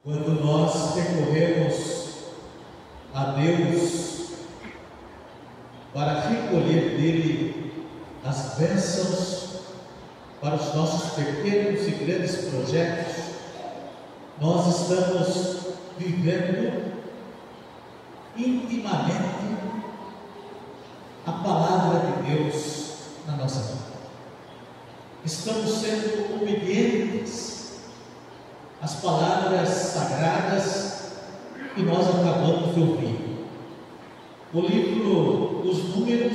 Quando nós recorremos a Deus para recolher dele as bênçãos para os nossos pequenos e grandes projetos, nós estamos vivendo intimamente a palavra de Deus na nossa vida. Estamos sendo obedientes às palavras sagradas que nós acabamos de ouvir. O livro dos Números,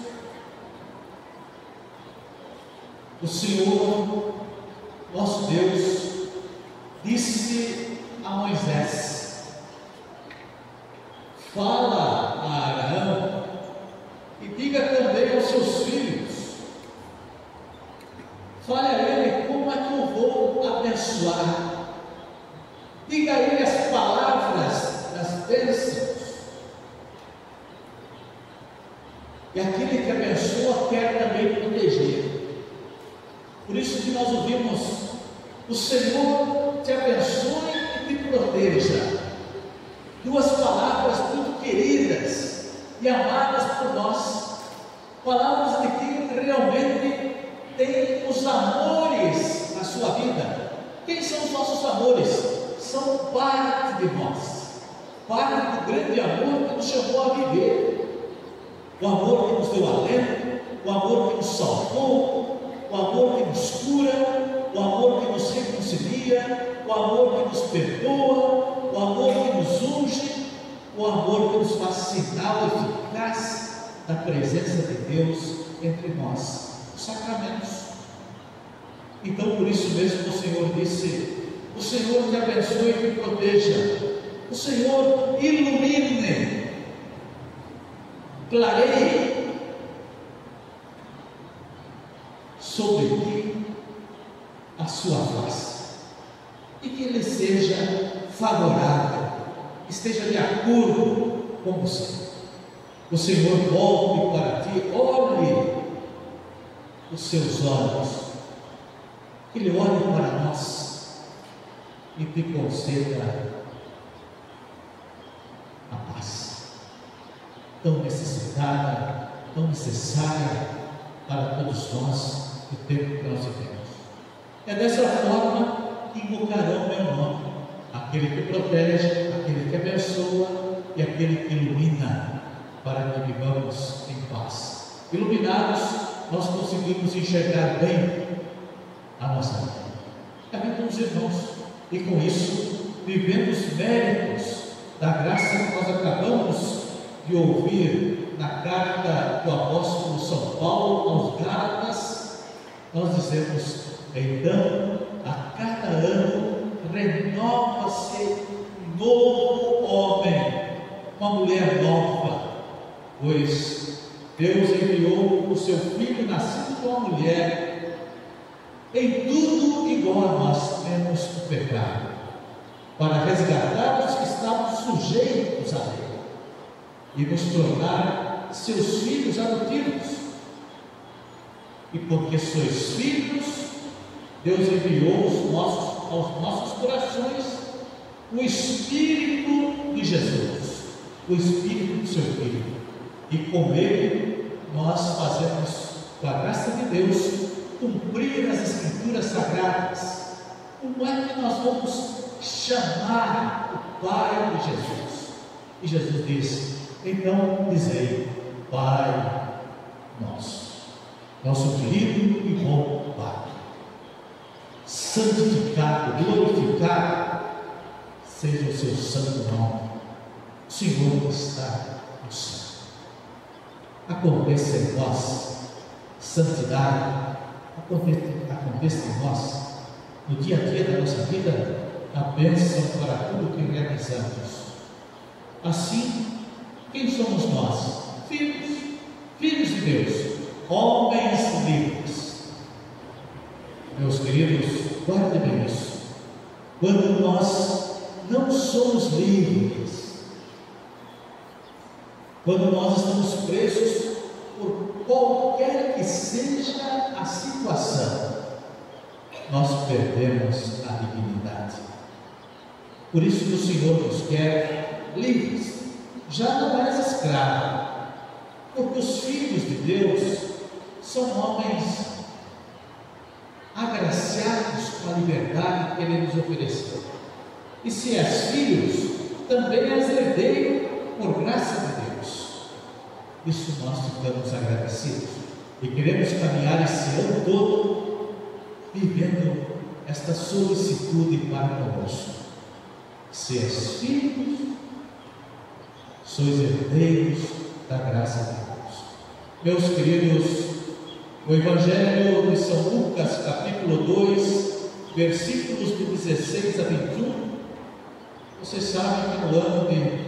o Senhor, nosso Deus, disse a Moisés: fala a Arão e diga também aos seus filhos, fale a ele como é que eu vou abençoar. Diga a ele as palavras das bênçãos. E aquele que abençoa quer também proteger. Por isso que nós ouvimos: o Senhor te abençoe e te proteja. Duas palavras muito queridas e amadas por nós. Palavras de quem realmente tem os amores na sua vida. Quem são os nossos amores? São parte de nós, parte do grande amor que nos chamou a viver, o amor que nos deu alento, o amor que nos salvou, o amor que nos cura, o amor que nos reconcilia, o amor que nos perdoa, o amor que nos unge, o amor que nos faz sinal eficaz da presença de Deus entre nós, os sacramentos. Então, por isso mesmo, o Senhor disse: o Senhor te abençoe e te proteja. O Senhor ilumine, clareie sobre ti a sua face, e que Ele seja favorável, esteja de acordo com você. O Senhor volte para ti, olhe os seus olhos, que Ele olhe para nós e te conceda a paz, tão necessitada, tão necessária para todos nós no tempo que nós vivemos. É dessa forma que invocarão meu nome, aquele que protege, aquele que abençoa e aquele que ilumina, para que vivamos em paz. Iluminados, nós conseguimos enxergar bem a nossa vida, a vida dos irmãos, e com isso vivemos os méritos da graça que nós acabamos de ouvir na carta do apóstolo São Paulo aos Gálatas. Nós dizemos: então, a cada ano renova-se um novo homem, uma mulher nova, pois Deus enviou o seu Filho nascido de uma mulher. Em tudo igual a nós temos o pecado, para resgatar os que estavam sujeitos a Ele e nos tornar seus filhos adotivos. E porque sois filhos, Deus enviou aos nossos corações o Espírito de Jesus, o Espírito do seu Filho, e com Ele nós fazemos, com a graça de Deus, cumprir as Escrituras Sagradas. Como é que nós vamos chamar o Pai de Jesus? E Jesus disse: então dizei: Pai nosso, nosso querido e bom Pai, santificado, glorificado seja o seu santo nome. O Senhor está no céu. Aconteça em nós santidade, aconteça em nós, no dia a dia da nossa vida, a bênção para tudo que realizamos. Assim, quem somos nós? Filhos de Deus, homens livres. Meus queridos, guardem bem isso. Quando nós não somos livres, quando nós estamos presos por qualquer que seja a situação, nós perdemos a dignidade. Por isso que o Senhor nos quer livres, já não mais escravos, porque os filhos de Deus são homens agraciados com a liberdade que Ele nos ofereceu. E se és filhos, também és herdeiro por graça de Deus. Isso nós ficamos agradecidos e queremos caminhar esse ano todo vivendo esta solicitude para conosco. Se és filhos, sois herdeiros da graça de Deus. Meus queridos, o Evangelho de São Lucas, capítulo 2, versículos de 16 a 21, vocês sabem que no ano de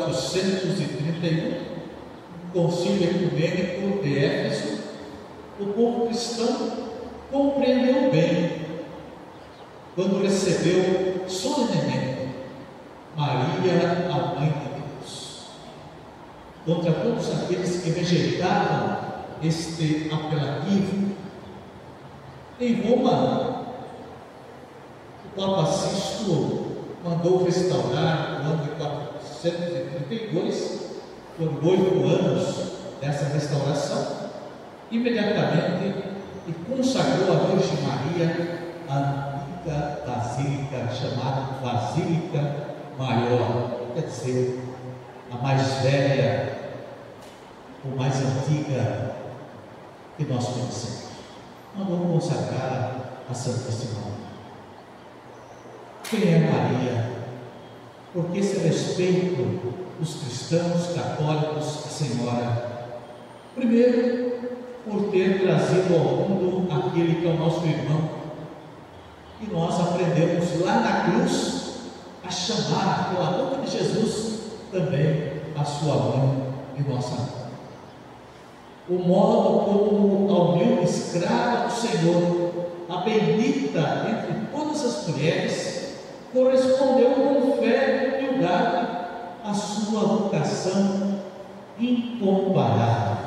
431, no Concílio Ecumênico de Éfeso, o povo cristão compreendeu bem quando recebeu solenemente Maria, a Mãe de Deus, contra todos aqueles que rejeitavam este apelativo. Em Roma, o Papa Sisto mandou restaurar no ano de 432, por 8 anos dessa restauração, imediatamente, e consagrou a Virgem Maria a antiga basílica, chamada Basílica Maior, quer dizer, a mais velha ou mais antiga que nós conhecemos. Mandou consagrar a Santíssima Mãe. Quem é Maria? Por que esse respeito dos cristãos católicos à Senhora? Primeiro, por ter trazido ao mundo aquele que é o nosso irmão, e nós aprendemos lá na cruz a chamar pela boca de Jesus também a sua mãe e nossa mãe. O modo como a humilde escrava do Senhor, a bendita entre todas as mulheres, correspondeu com fé e humildade à sua vocação incomparável.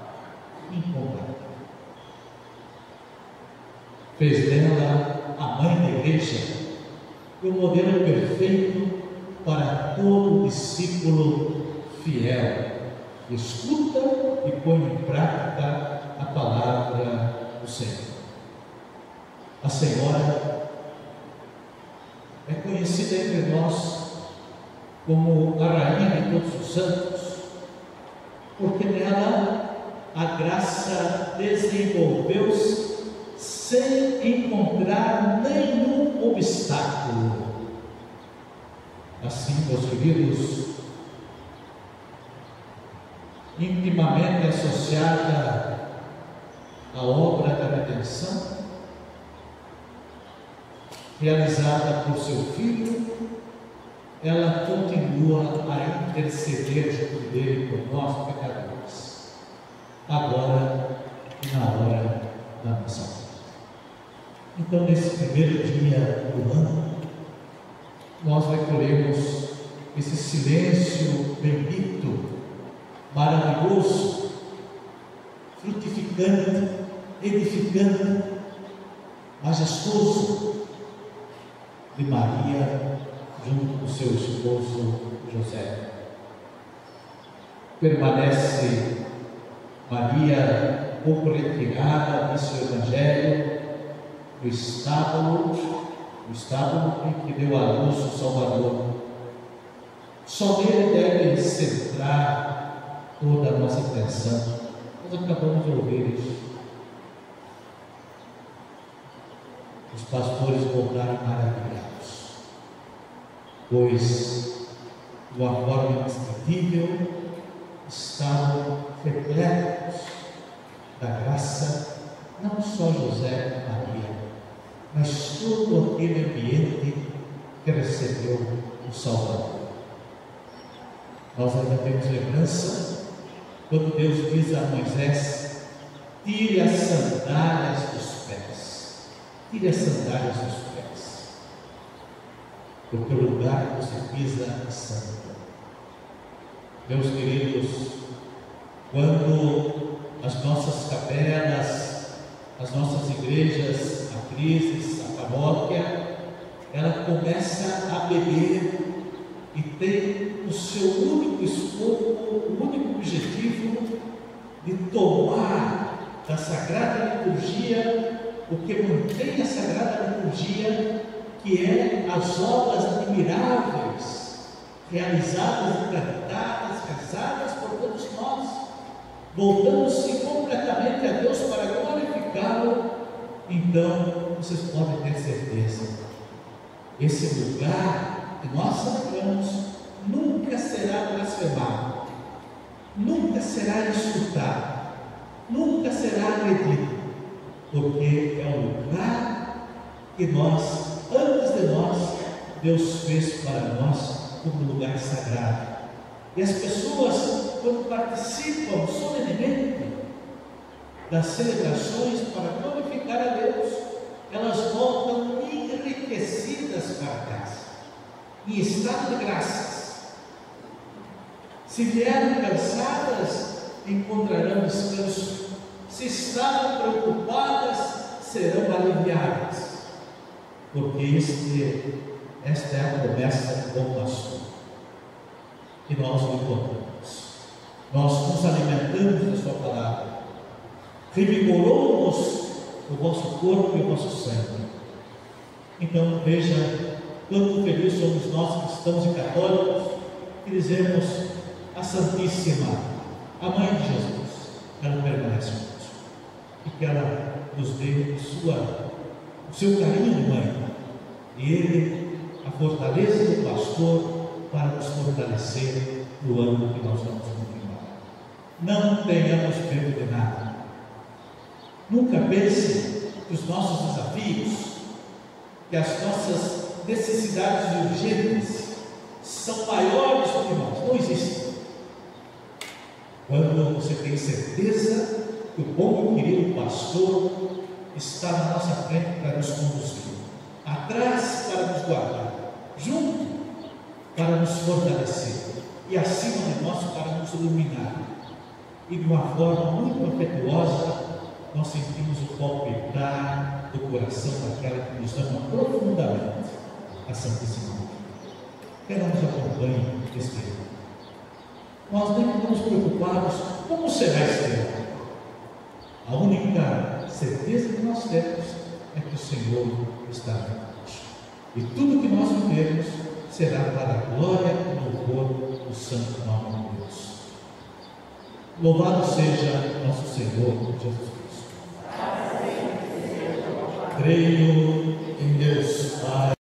Fez dela a mãe da igreja e o modelo perfeito para todo discípulo fiel. Escuta e põe em prática a palavra do Senhor. A Senhora é conhecida entre nós como a Rainha de todos os santos, porque nela a graça desenvolveu-se sem encontrar nenhum obstáculo. Assim, meus queridos, intimamente associada à obra da redenção, realizada por seu Filho, ela continua a interceder junto dele por nós, pecadores, agora e na hora da nossa morte. Então, nesse primeiro dia do ano, nós recolhemos esse silêncio bendito, maravilhoso, frutificante, edificante, majestoso de Maria junto com seu esposo José. Permanece Maria pouco retirada, disse o Evangelho, do estábulo em que deu à luz o Salvador. Só nele deve centrar toda a nossa atenção. Nós acabamos de ouvir isso. Os pastores voltaram maravilhados, pois, de uma forma indescritível, estavam repletos da graça, não só José e Maria, mas todo aquele ambiente que recebeu o Salvador. Nós ainda temos lembrança quando Deus diz a Moisés: tire as sandálias dos pés, tire as sandálias dos pés, porque o lugar que você pisa é santo. Meus queridos, quando as nossas capelas, as nossas igrejas, matrizes, a paróquia, ela começa a beber e tem o seu único escopo, o único objetivo de tomar da Sagrada Liturgia o que mantém a Sagrada Liturgia, que é as obras admiráveis realizadas e cantadas, rezadas por todos nós, voltando-se completamente a Deus para glorificá-lo. Então vocês podem ter certeza, esse lugar que nós celebramos nunca será blasfemado, nunca será insultado, nunca será agredido, porque é um lugar que nós, antes de nós, Deus fez para nós como lugar sagrado. E as pessoas, quando participam solenemente das celebrações para glorificar a Deus, elas voltam enriquecidas para casa, em estado de graças. Se vierem cansadas, encontrarão descanso. Se estavam preocupadas, serão aliviadas, porque esta é a promessa do bom pastor, que nós o encontramos. Nós nos alimentamos da sua palavra, revigorou-nos o vosso corpo e o vosso sangue. Então veja quanto felizes somos nós cristãos e católicos, que dizemos: a Santíssima, a Mãe de Jesus, ela permanece conosco, e que ela nos dê o seu carinho de mãe, e Ele, a fortaleza do pastor, para nos fortalecer no ano que nós vamos continuar. Não tenhamos medo de nada. Nunca pense que os nossos desafios, que as nossas necessidades urgentes são maiores do que nós. Não existe. Quando você tem certeza que o bom e querido pastor está na nossa frente para nos conduzir, atrás para nos guardar, junto para nos fortalecer e acima de nós para nos iluminar, e de uma forma muito afetuosa nós sentimos o palpitar do coração daquela que nos ama profundamente, a Santíssima Mãe. Que ela nos acompanhe neste ano. Nós nem ficamos preocupados como será este ano. A única certeza que nós temos é que o Senhor está conosco, e tudo que nós vivemos será para a glória e louvor do santo nome de Deus. Louvado seja nosso Senhor Jesus Cristo. Creio